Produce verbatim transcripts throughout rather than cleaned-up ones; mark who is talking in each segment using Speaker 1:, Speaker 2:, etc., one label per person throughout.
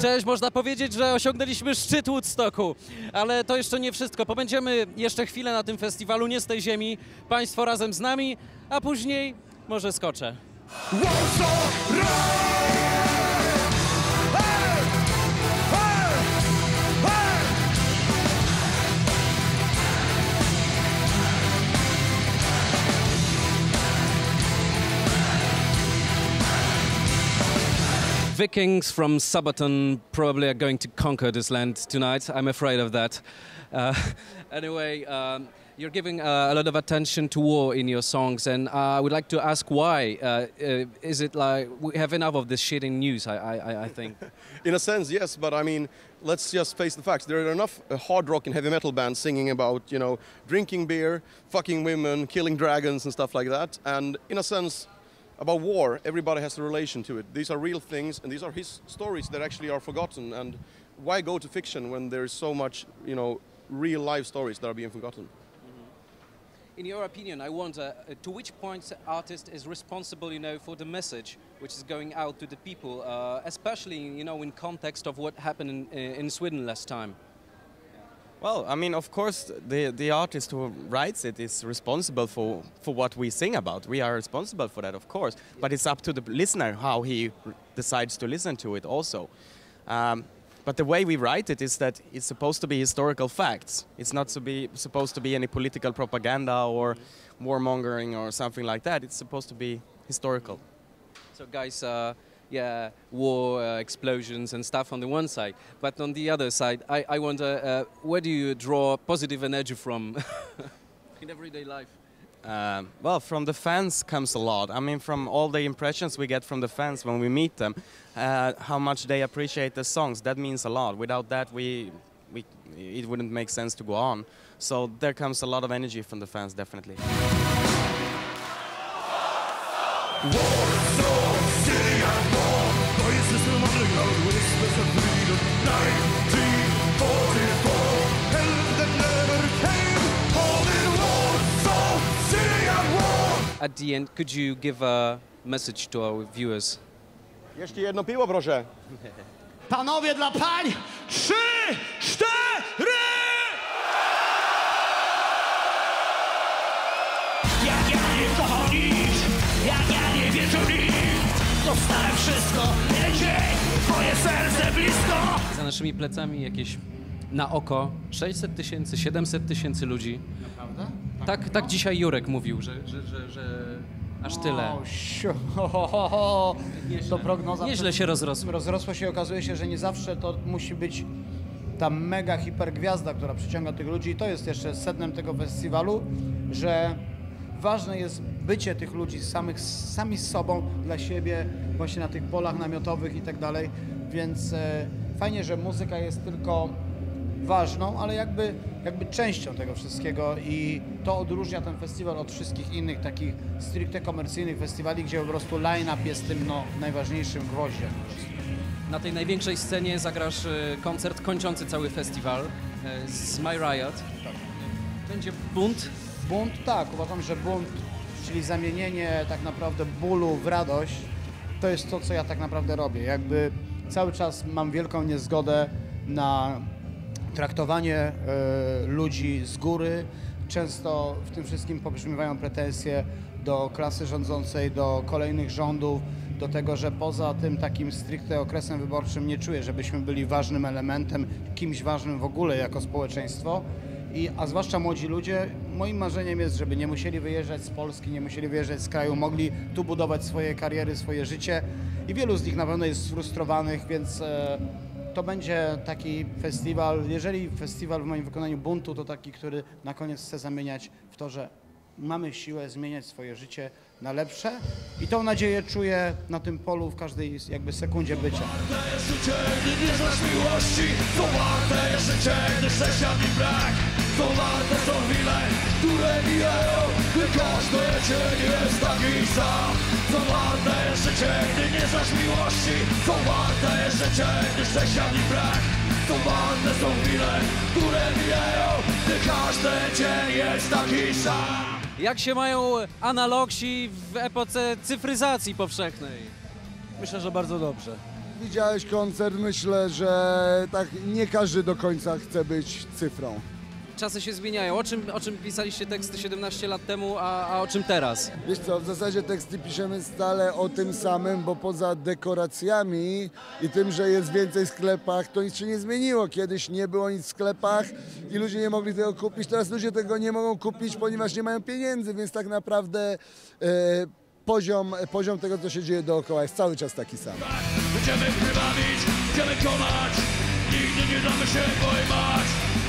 Speaker 1: Cześć, można powiedzieć, że osiągnęliśmy szczyt Woodstocku, ale to jeszcze nie wszystko. Pobędziemy jeszcze chwilę na tym festiwalu, nie z tej ziemi, Państwo razem z nami, a później może skoczę. Vikings from Sabaton probably are going to conquer this land tonight. I'm afraid of that. Uh, anyway, um, you're giving uh, a lot of attention to war in your songs, and uh, I would like to ask why. Uh, uh, is it like we have enough of this shit in news, I, I, I think?
Speaker 2: In a sense, yes, but I mean, let's just face the facts. There are enough uh, hard rock and heavy metal bands singing about, you know, drinking beer, fucking women, killing dragons and stuff like that. And in a sense, about war, everybody has a relation to it. These are real things, and these are his stories that actually are forgotten. And why go to fiction when there's so much, you know, real life stories that are being forgotten?
Speaker 1: Mm-hmm. In your opinion, I wonder uh, to which point the artist is responsible, you know, for the message which is going out to the people, uh, especially, you know, in context of what happened in, in Sweden last time.
Speaker 3: Well, I mean, of course, the the artist who writes it is responsible for, for what we sing about. We are responsible for that, of course. But it's up to the listener how he decides to listen to it also. Um, but the way we write it is that it's supposed to be historical facts. It's not to be supposed to be any political propaganda or warmongering or something like that. It's supposed to be historical.
Speaker 1: So, guys, uh, yeah, war, uh, explosions and stuff on the one side, but on the other side, I, I wonder, uh, where do you draw positive energy from in everyday life?
Speaker 3: Um, well, from the fans comes a lot. I mean, from all the impressions we get from the fans when we meet them, uh, how much they appreciate the songs, that means a lot. Without that, we, we, it wouldn't make sense to go on. So there comes a lot of energy from the fans, definitely.
Speaker 1: At the end, could you give a message to our viewers?
Speaker 2: Jeszcze jedno piwo, proszę.
Speaker 4: Panowie dla pań! Trzy, cztery! Jak ja nie kocham nic, jak ja nie wierzę w nic, dostałem wszystko, będzie twoje serce blisko.
Speaker 1: Za naszymi plecami jakieś na oko sześćset tysięcy, siedemset tysięcy ludzi.
Speaker 4: Naprawdę?
Speaker 1: Tak, tak dzisiaj Jurek mówił, że, że, że, że aż tyle.
Speaker 4: O, siu, ho, ho, ho, ho. To prognoza.
Speaker 1: Nieźle się rozrosło.
Speaker 4: Rozrosło się i okazuje się, że nie zawsze to musi być ta mega hipergwiazda, która przyciąga tych ludzi. I to jest jeszcze sednem tego festiwalu, że ważne jest bycie tych ludzi samych, sami z sobą, dla siebie, właśnie na tych polach namiotowych i tak dalej. Więc e, fajnie, że muzyka jest tylko ważną, ale jakby, jakby częścią tego wszystkiego i to odróżnia ten festiwal od wszystkich innych takich stricte komercyjnych festiwali, gdzie po prostu line-up jest tym no, najważniejszym gwoździem.
Speaker 1: Na tej największej scenie zagrasz y, koncert kończący cały festiwal y, z My Riot.
Speaker 4: Tak.
Speaker 1: Będzie bunt.
Speaker 4: Bunt, tak. Uważam, że bunt, czyli zamienienie tak naprawdę bólu w radość, to jest to, co ja tak naprawdę robię. Jakby cały czas mam wielką niezgodę na traktowanie y, ludzi z góry. Często w tym wszystkim pobrzmiewają pretensje do klasy rządzącej, do kolejnych rządów, do tego, że poza tym takim stricte okresem wyborczym nie czuję, żebyśmy byli ważnym elementem, kimś ważnym w ogóle jako społeczeństwo. I, a zwłaszcza młodzi ludzie, moim marzeniem jest, żeby nie musieli wyjeżdżać z Polski, nie musieli wyjeżdżać z kraju, mogli tu budować swoje kariery, swoje życie i wielu z nich na pewno jest sfrustrowanych, więc e, to będzie taki festiwal, jeżeli festiwal w moim wykonaniu buntu, to taki, który na koniec chce zamieniać w to, że mamy siłę zmieniać swoje życie na lepsze i tą nadzieję czuję na tym polu w każdej jakby sekundzie bycia.
Speaker 5: Warte jest życie, gdy nie znasz miłości, co warte jest życie, gdy szczęścia mi brak, co warte są chwile, które mijają, gdy każdy dzień jest taki sam. Co warte jest życie, gdy nie znasz miłości, co warte jest życie, gdy szczęścia mi brak, co warte są chwile, które mijają, gdy każdy dzień jest taki sam.
Speaker 1: Jak się mają analogsi w epoce cyfryzacji powszechnej?
Speaker 6: Myślę, że bardzo dobrze. widziałeś koncert, myślę, że tak nie każdy do końca chce być cyfrą.
Speaker 1: Czasy się zmieniają. O czym, o czym pisaliście teksty siedemnaście lat temu, a, a o czym teraz?
Speaker 6: Wiesz co, w zasadzie teksty piszemy stale o tym samym, bo poza dekoracjami i tym, że jest więcej w sklepach, to nic się nie zmieniło. Kiedyś nie było nic w sklepach i ludzie nie mogli tego kupić, teraz ludzie tego nie mogą kupić, ponieważ nie mają pieniędzy, więc tak naprawdę e, poziom, poziom tego, co się dzieje dookoła, jest cały czas taki sam.
Speaker 5: Będziemy prywabić, będziemy konać, nigdy nie damy się pojmać.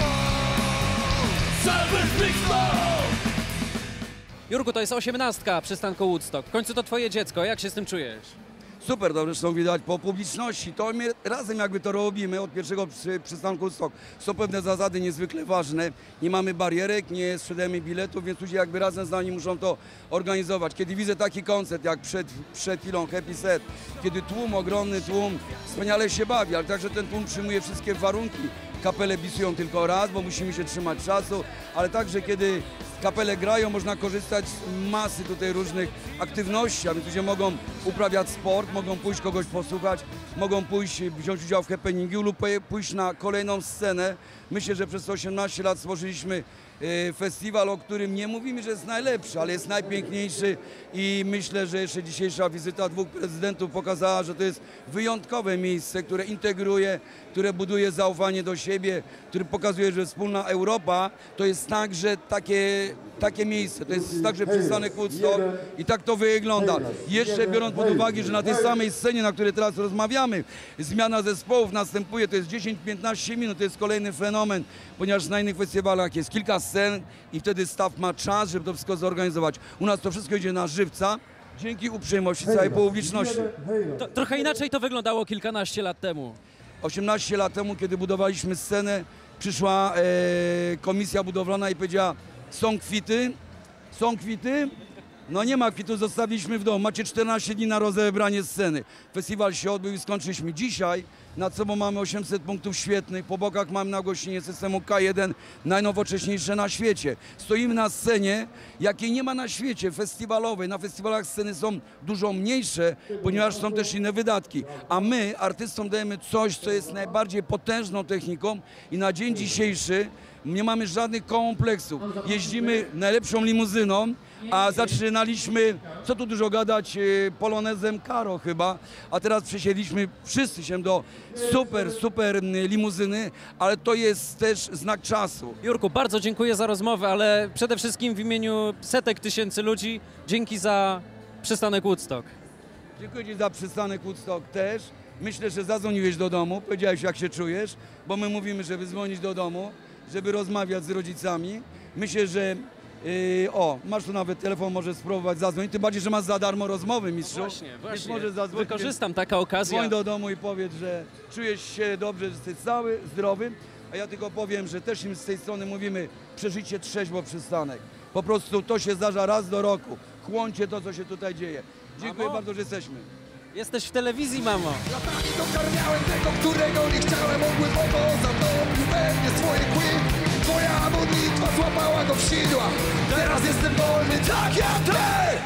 Speaker 1: Jurku, to jest osiemnastka przystanku Woodstock. W końcu to twoje dziecko. Jak się z tym czujesz?
Speaker 7: Super, dobrze, zresztą widać po publiczności. To my razem jakby to robimy od pierwszego przy, przystanku Woodstock. Są pewne zasady niezwykle ważne. Nie mamy barierek, nie sprzedajemy biletów, więc ludzie jakby razem z nami muszą to organizować. Kiedy widzę taki koncert jak przed, przed chwilą Happy Set, kiedy tłum, ogromny tłum wspaniale się bawi, ale także ten tłum przyjmuje wszystkie warunki. Kapele bisują tylko raz, bo musimy się trzymać czasu, ale także kiedy kapele grają, można korzystać z masy tutaj różnych aktywności, a więc ludzie mogą uprawiać sport, mogą pójść kogoś posłuchać, mogą pójść, wziąć udział w happeningu lub pójść na kolejną scenę. Myślę, że przez osiemnaście lat stworzyliśmy festiwal, o którym nie mówimy, że jest najlepszy, ale jest najpiękniejszy i myślę, że jeszcze dzisiejsza wizyta dwóch prezydentów pokazała, że to jest wyjątkowe miejsce, które integruje, które buduje zaufanie do siebie, które pokazuje, że wspólna Europa to jest także takie, takie miejsce, to jest także przystanek Woodstock i tak to wygląda. Jeszcze biorąc pod uwagę, że na tej samej scenie, na której teraz rozmawiamy, zmiana zespołów następuje, to jest dziesięć do piętnastu minut, to jest kolejny fenomen, ponieważ na innych festiwalach jest kilka scen i wtedy staw ma czas, żeby to wszystko zorganizować. U nas to wszystko idzie na żywca, dzięki uprzejmości całej publiczności.
Speaker 1: To, trochę inaczej to wyglądało kilkanaście lat temu.
Speaker 7: osiemnaście lat temu, kiedy budowaliśmy scenę, przyszła e, komisja budowlana i powiedziała: są kwity, są kwity, no nie ma kwitów, zostawiliśmy w domu, macie czternaście dni na rozebranie sceny. Festiwal się odbył i skończyliśmy. Dzisiaj nad sobą mamy osiemset punktów świetnych, po bokach mamy nagłośnienie systemu K jeden, najnowocześniejsze na świecie. Stoimy na scenie, jakiej nie ma na świecie, festiwalowej. Na festiwalach sceny są dużo mniejsze, ponieważ są też inne wydatki. A my artystom dajemy coś, co jest najbardziej potężną techniką i na dzień dzisiejszy nie mamy żadnych kompleksów. Jeździmy najlepszą limuzyną, a zaczynaliśmy, co tu dużo gadać, polonezem Karo chyba, a teraz przesiedliśmy wszyscy się do super, super limuzyny, ale to jest też znak czasu.
Speaker 1: Jurku, bardzo dziękuję za rozmowę, ale przede wszystkim w imieniu setek tysięcy ludzi dzięki za przystanek Woodstock.
Speaker 7: Dziękuję Ci za przystanek Woodstock też. Myślę, że zadzwoniłeś do domu, powiedziałeś, jak się czujesz, bo my mówimy, żeby dzwonić do domu, żeby rozmawiać z rodzicami. Myślę, że Yy, o, masz tu nawet telefon, możesz spróbować zadzwonić, tym bardziej, że masz za darmo rozmowy, mistrzu.
Speaker 1: Właśnie, właśnie.
Speaker 7: Możesz zadzwonić,
Speaker 1: wykorzystam taka okazja.
Speaker 7: Dzwoń do domu i powiedz, że czujesz się dobrze, że jesteś cały, zdrowy, a ja tylko powiem, że też im z tej strony mówimy, przeżyjcie trzeźwo przystanek. Po prostu to się zdarza raz do roku. Chłoncie to, co się tutaj dzieje. Dziękuję
Speaker 1: Mamo?
Speaker 7: bardzo, że jesteśmy.
Speaker 1: Jesteś w telewizji, mamo.
Speaker 5: Latami dokarmiałem tego, którego nie chciałem, on głęboko zatopił we mnie swoje kły. Twoja modlitwa złapała go w sidła, teraz jestem wolny tak jak ty!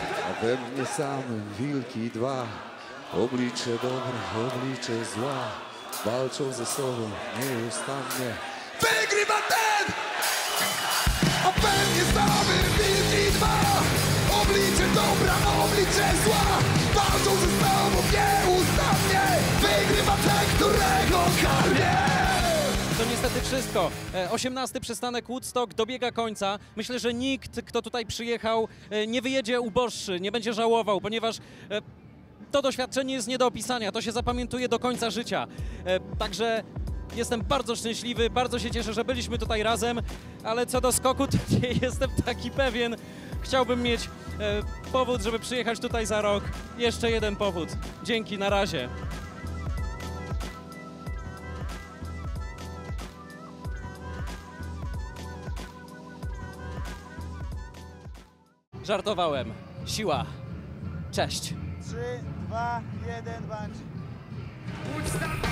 Speaker 8: A we mnie samym wilki dwa, oblicze dobra, oblicze zła, walczą ze sobą nieustannie.
Speaker 5: Wygrywa ten! A we mnie samym wilki dwa, oblicze dobra, oblicze zła, walczą ze sobą nieustannie. Wygrywa ten, którego karmię!
Speaker 1: To niestety wszystko. E, osiemnasty przystanek Woodstock dobiega końca. Myślę, że nikt, kto tutaj przyjechał, e, nie wyjedzie uboższy, nie będzie żałował, ponieważ e, to doświadczenie jest nie do opisania. To się zapamiętuje do końca życia. E, także jestem bardzo szczęśliwy, bardzo się cieszę, że byliśmy tutaj razem, ale co do skoku, to nie jestem taki pewien. Chciałbym mieć e, powód, żeby przyjechać tutaj za rok. Jeszcze jeden powód. Dzięki, na razie. Żartowałem. Siła. Cześć.
Speaker 4: trzy, dwa, jeden, bungee.